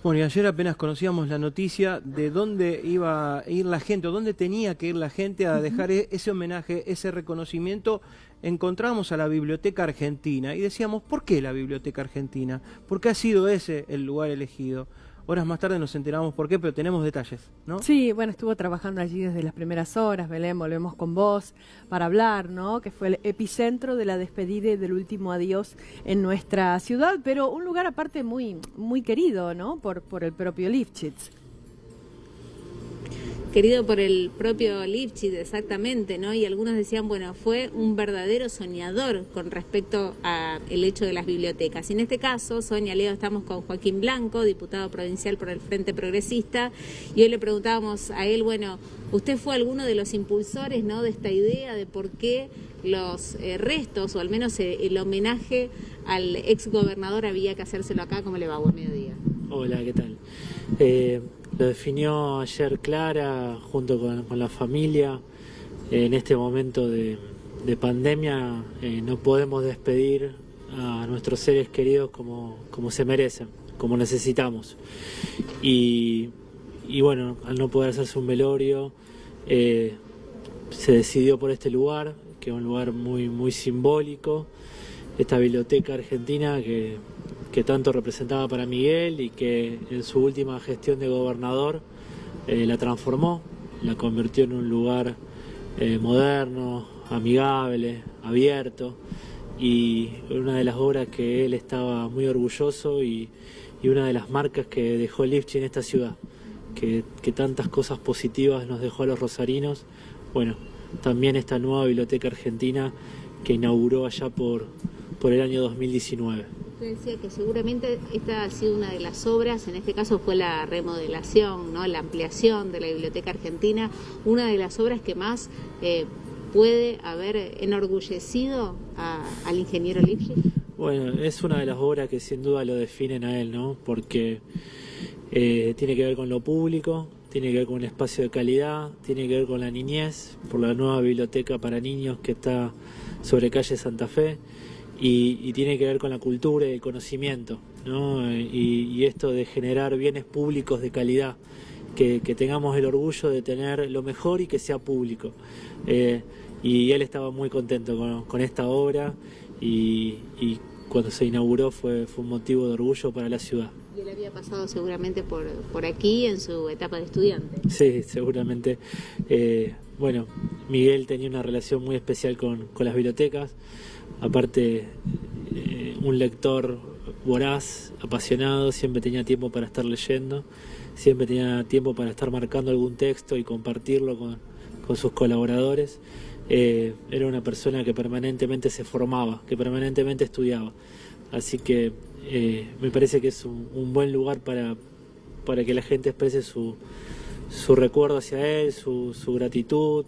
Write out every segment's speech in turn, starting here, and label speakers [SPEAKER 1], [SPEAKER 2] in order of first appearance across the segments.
[SPEAKER 1] Bueno, y ayer apenas conocíamos la noticia de dónde iba a ir la gente, o dónde tenía que ir la gente a dejar ese homenaje, ese reconocimiento. Encontramos a la Biblioteca Argentina y decíamos, ¿por qué la Biblioteca Argentina? ¿Por qué ha sido ese el lugar elegido? Horas más tarde nos enteramos por qué, pero tenemos detalles, ¿no?
[SPEAKER 2] Sí, bueno, estuvo trabajando allí desde las primeras horas. Belén, volvemos con vos para hablar, ¿no? Que fue el epicentro de la despedida y del último adiós en nuestra ciudad, pero un lugar aparte muy querido, ¿no? Por el propio Lifchitz.
[SPEAKER 3] Querido por el propio Lifchitz, exactamente, ¿no? Y algunos decían, bueno, fue un verdadero soñador con respecto al hecho de las bibliotecas. Y en este caso, Sonia, Leo, estamos con Joaquín Blanco, diputado provincial por el Frente Progresista, y hoy le preguntábamos a él, bueno, usted fue alguno de los impulsores, ¿no?, de esta idea de por qué los restos, o al menos el homenaje al exgobernador había que hacérselo acá. ¿Cómo le va? Buen mediodía.
[SPEAKER 4] Hola, ¿qué tal? Lo definió ayer Clara junto con la familia. En este momento de pandemia no podemos despedir a nuestros seres queridos como se merecen, como necesitamos. Y bueno, al no poder hacerse un velorio, se decidió por este lugar, que es un lugar muy simbólico, esta Biblioteca Argentina que tanto representaba para Miguel y que en su última gestión de gobernador la transformó, la convirtió en un lugar moderno, amigable, abierto, y una de las obras que él estaba muy orgulloso y una de las marcas que dejó Lifchitz en esta ciudad, que tantas cosas positivas nos dejó a los rosarinos. Bueno, también esta nueva Biblioteca Argentina que inauguró allá por el año 2019.
[SPEAKER 3] Usted decía que seguramente esta ha sido una de las obras, en este caso fue la remodelación, ¿no?, la ampliación de la Biblioteca Argentina, una de las obras que más puede haber enorgullecido al ingeniero Lifchitz.
[SPEAKER 4] Bueno, es una de las obras que sin duda lo definen a él, ¿no? Porque tiene que ver con lo público, tiene que ver con un espacio de calidad, tiene que ver con la niñez, por la nueva biblioteca para niños que está sobre calle Santa Fe. Y tiene que ver con la cultura y el conocimiento, ¿no? Y esto de generar bienes públicos de calidad, que tengamos el orgullo de tener lo mejor y que sea público. Y él estaba muy contento con esta obra y cuando se inauguró fue un motivo de orgullo para la ciudad.
[SPEAKER 3] Y él había pasado seguramente por aquí en su etapa de estudiante.
[SPEAKER 4] Sí, seguramente. Bueno, Miguel tenía una relación muy especial con las bibliotecas. Aparte, un lector voraz, apasionado, siempre tenía tiempo para estar leyendo, siempre tenía tiempo para estar marcando algún texto y compartirlo con sus colaboradores. Era una persona que permanentemente se formaba, que permanentemente estudiaba. Así que me parece que es un buen lugar para que la gente exprese su recuerdo hacia él, su gratitud,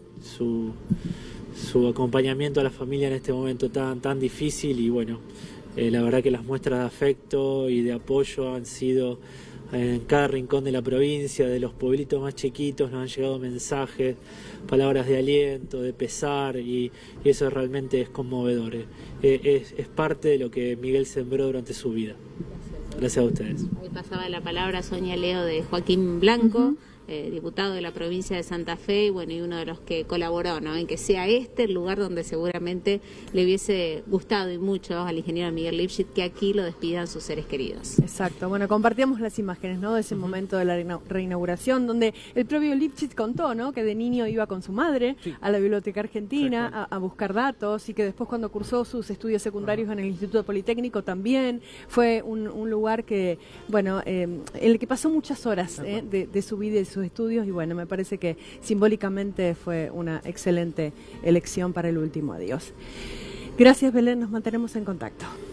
[SPEAKER 4] su acompañamiento a la familia en este momento tan difícil. Y bueno, la verdad que las muestras de afecto y de apoyo han sido en cada rincón de la provincia, de los pueblitos más chiquitos nos han llegado mensajes, palabras de aliento, de pesar, y eso realmente es conmovedor. Es parte de lo que Miguel sembró durante su vida. Gracias a ustedes.
[SPEAKER 3] Ahí pasaba la palabra Sonia, Leo, de Joaquín Blanco, diputado de la provincia de Santa Fe, y bueno, y uno de los que colaboró, ¿no?, en que sea este el lugar donde seguramente le hubiese gustado y mucho al ingeniero Miguel Lifchitz que aquí lo despidan sus seres queridos.
[SPEAKER 2] Exacto, bueno, compartíamos las imágenes, ¿no?, de ese momento de la reinauguración, donde el propio Lifchitz contó, ¿no?, que de niño iba con su madre a la Biblioteca Argentina a buscar datos, y que después, cuando cursó sus estudios secundarios en el Instituto Politécnico, también fue un lugar que, bueno, en el que pasó muchas horas de su vida y de sus estudios, y bueno, me parece que simbólicamente fue una excelente elección para el último adiós. Gracias, Belén, nos mantenemos en contacto.